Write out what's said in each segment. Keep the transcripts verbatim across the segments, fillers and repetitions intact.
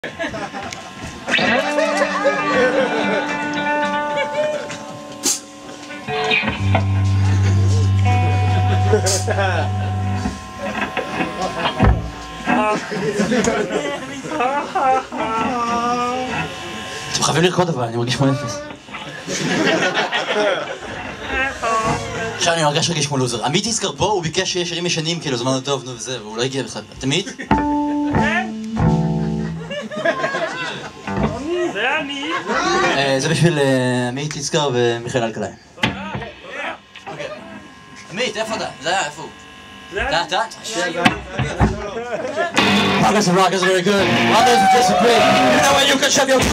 אתם חייבים לרקוד אבל, אני מרגיש כמו אפס. עכשיו אני מרגיש רגיש כמו לוזר. עמית יזכר פה, הוא ביקש שיש שירים ישנים כאילו זמן טוב, נו וזה, והוא לא הגיע בכלל. עמית? זה אני. זה בשביל עמית יזכר ומיכאל אלקלעי. עמית, איפה אתה? זה היה, איפה הוא? אתה, אתה? Rockers and rockers are very good. Others are disagree. You know what, you can shove your...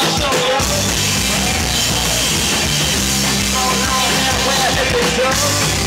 We're